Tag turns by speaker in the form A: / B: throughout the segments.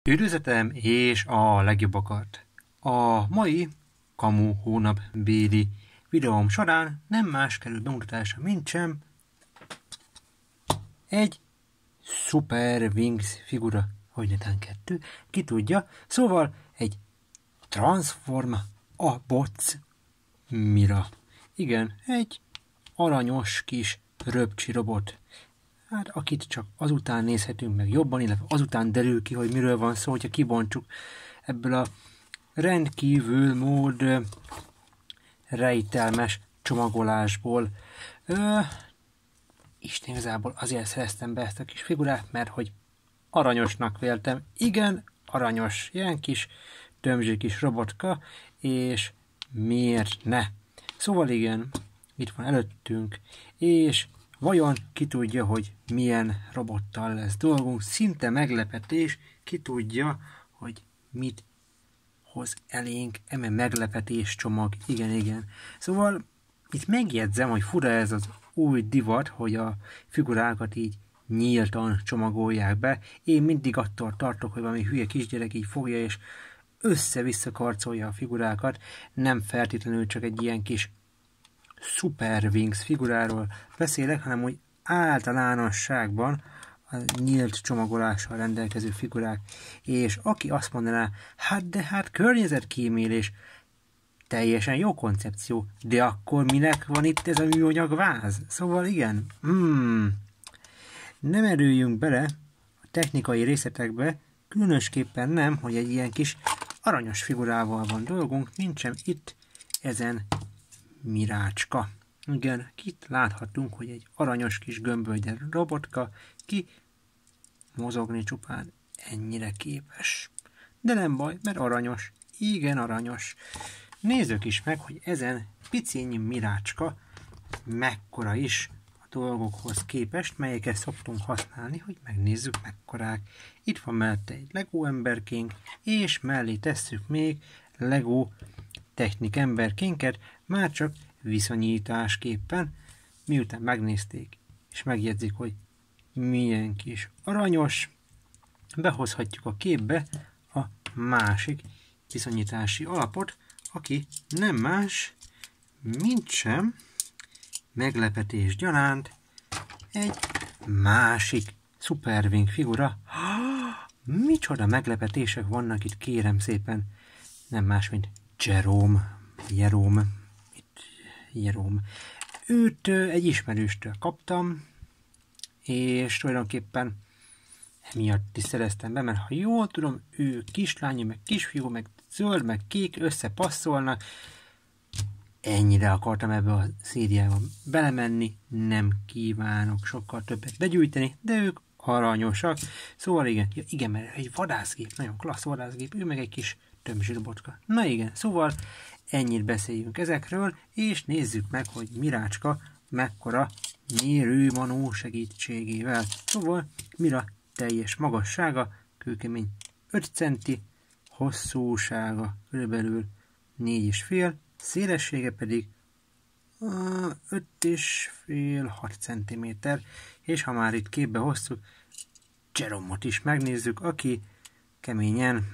A: Üdvözletem és a legjobbakat! A mai Kamu hónap béli videóm során nem más kerül bemutatásra, mint sem egy Super Wings figura, hogy netán 2, ki tudja, szóval egy Transforma a Bots Mira. Igen, egy aranyos kis röpcsi robot. Hát akit csak azután nézhetünk meg jobban, illetve azután derül ki, hogy miről van szó, hogyha kibontsuk ebből a rendkívül mód rejtelmes csomagolásból. Isten, igazából azért szereztem be ezt a kis figurát, mert hogy aranyosnak véltem. Igen, aranyos, ilyen kis tömzsi kis robotka, és miért ne? Szóval igen, itt van előttünk, és vajon ki tudja, hogy milyen robottal lesz dolgunk? Szinte meglepetés, ki tudja, hogy mit hoz elénk eme meglepetés csomag. Igen. Szóval itt megjegyzem, hogy fura ez az új divat, hogy a figurákat így nyíltan csomagolják be. Én mindig attól tartok, hogy valami hülye kisgyerek így fogja és össze-vissza karcolja a figurákat. Nem feltétlenül csak egy ilyen kis Super Wings figuráról beszélek, hanem úgy általánosságban a nyílt csomagolással rendelkező figurák. És aki azt mondaná, hát környezetkímélés, teljesen jó koncepció, de akkor minek van itt ez a műanyag váz? Szóval igen, nem erüljünk bele a technikai részletekbe, különösképpen nem, hogy egy ilyen kis aranyos figurával van dolgunk, nincsen itt ezen Mirácska. Igen, itt láthatunk, hogy egy aranyos kis gömbölgyes robotka, ki mozogni csupán ennyire képes. De nem baj, mert aranyos. Igen, aranyos. Nézzük is meg, hogy ezen piciny Mirácska mekkora is a dolgokhoz képest, melyeket szoktunk használni, hogy megnézzük mekkorák. Itt van mellette egy Lego emberkénk, és mellé tesszük még Lego Technik emberkénket, már csak viszonyításképpen, miután megnézték, és megjegyzik, hogy milyen kis aranyos, behozhatjuk a képbe a másik viszonyítási alapot, aki nem más, mint sem meglepetés gyanánt egy másik Super Wing figura. Micsoda meglepetések vannak itt, kérem szépen, nem más, mint Jerome. Őt egy ismerőstől kaptam, és tulajdonképpen emiatt is szereztem be, mert ha jól tudom, ő kislány, meg kisfiú, meg zöld, meg kék összepasszolnak. Ennyire akartam ebbe a szériába belemenni, nem kívánok sokkal többet begyűjteni, de ők aranyosak. Szóval igen, mert egy vadászgép, nagyon klassz vadászgép, ő meg egy kis tömzsi robotka. Na igen, szóval ennyit beszéljünk ezekről, és nézzük meg, hogy Mirácska mekkora mérőmanó segítségével. Szóval Mira teljes magassága, kőkemény 5 centi, hosszúsága körülbelül 4,5, szélessége pedig 5,5-6 cm, és ha már itt képbe hoztuk, Jerome-ot is megnézzük, aki keményen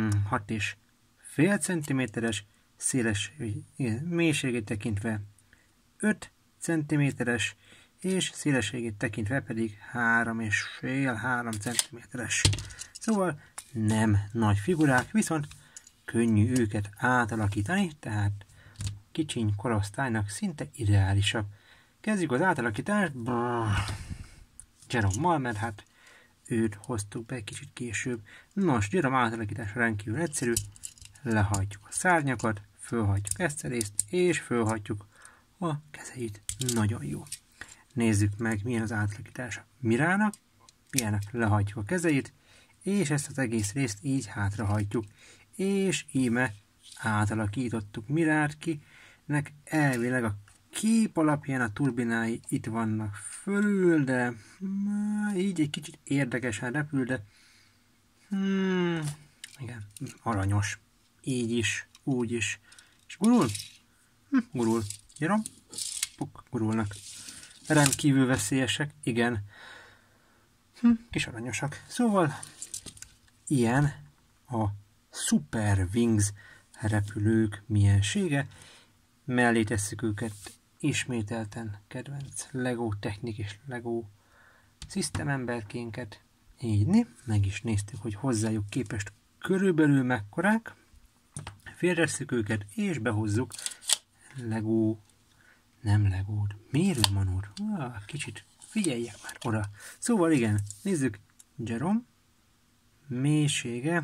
A: 6,5 cm-es, széles mélységét tekintve 5 cm-es, és szélességét tekintve pedig 3,5-3 cm-es. Szóval nem nagy figurák, viszont könnyű őket átalakítani, tehát kicsiny korosztálynak szinte ideálisak. Kezdjük az átalakítást Jerome-mal, mert hát őt hoztuk be egy kicsit később. Nos, Jerome átalakítása rendkívül egyszerű, lehajtjuk a szárnyakat, fölhajtjuk ezt a részt, és fölhajtjuk a kezeit. Nagyon jó. Nézzük meg, milyen az átalakítása Mirának. Milyenek, lehajtjuk a kezeit, és ezt az egész részt így hátrahajtjuk. És íme átalakítottuk Mirát, kinek elvileg a kép alapján a turbinái itt vannak fölül, de így egy kicsit érdekesen repül, de igen, aranyos. Így is, úgy is. És gurul? Gurul. Jerome? Gurulnak. Rendkívül veszélyesek, igen. Kis aranyosak. Szóval ilyen a Super Wings repülők miensége. Mellé tesszük őket ismételten kedvenc Lego Technic és Lego System emberkénket. Így, meg is néztük, hogy hozzájuk képest körülbelül mekkorák. Félresszük őket, és behozzuk Lego, nem Legót, mérőmanót. Kicsit figyeljek már oda. Szóval igen, nézzük, Jerome, mélysége,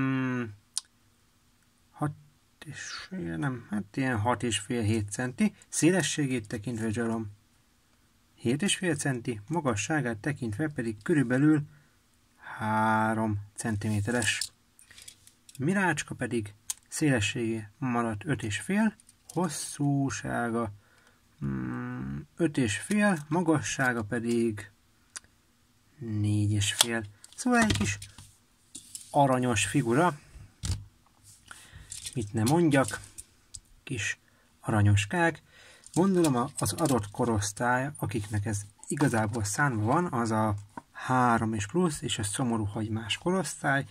A: 6,5-7 centi, szélességét tekintve Jerome 7,5 centi, magasságát tekintve pedig körülbelül 3 cm-es. Mirácska pedig szélessége maradt 5,5, hosszúsága 5,5, magassága pedig 4,5. Szóval egy kis aranyos figura, mit nem mondjak, kis aranyoskák. Gondolom az adott korosztály, akiknek ez igazából szánva van, az a 3 és plusz, és a szomorú hagymás korosztály.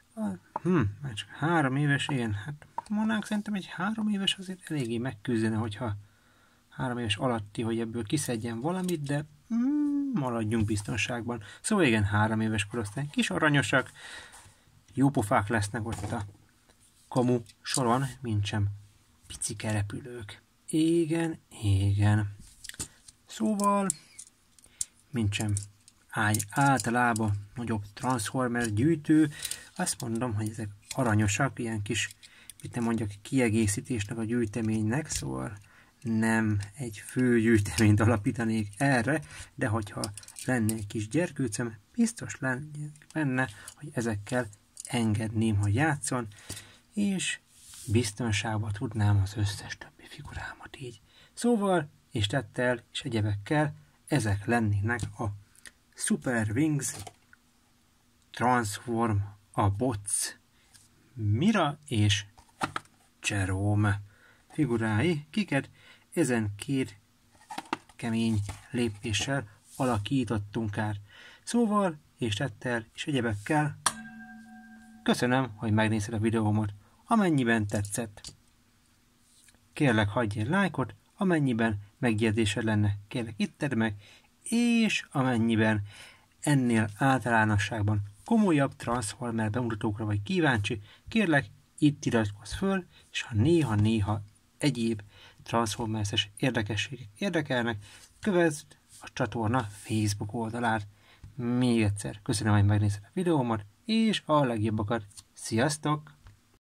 A: Már csak 3 éves, igen, hát mondanánk szerintem egy 3 éves azért eléggé megküzdene, hogyha 3 éves alatti, hogy ebből kiszedjen valamit, de maradjunk biztonságban. Szóval igen, 3 éves korosztály, kis aranyosak, jópofák lesznek ott a kamu soron, mintsem picike repülők. Igen. Szóval, mintsem általában nagyobb Transformer gyűjtő, azt mondom, hogy ezek aranyosak, ilyen kis, mit nem mondjak, kiegészítésnek a gyűjteménynek, szóval nem egy fő gyűjteményt alapítanék erre, de hogyha lenne egy kis gyerkőcöm, biztos lenne, hogy ezekkel engedném, hogy játszon, és biztonságban tudnám az összes többi figurámat így. Szóval, és tettel, és egyebekkel, ezek lennének a Super Wings Transform a Bots Mira és Jerome figurái, kiket ezen két kemény lépéssel alakítottunk át. Szóval, és tettel, és egyebekkel, köszönöm, hogy megnézted a videómat, amennyiben tetszett. Kérlek, hagyj egy lájkot, amennyiben megjegyzésed lenne, kérlek itt tedd meg, és amennyiben ennél általánosságban komolyabb Transformer bemutatókra vagy kíváncsi, kérlek itt iratkozz föl, és ha néha egyéb Transformers-es érdekességek érdekelnek, kövesd a csatorna Facebook oldalát. Még egyszer köszönöm, hogy megnézted a videómat, és a legjobbakat. Sziasztok!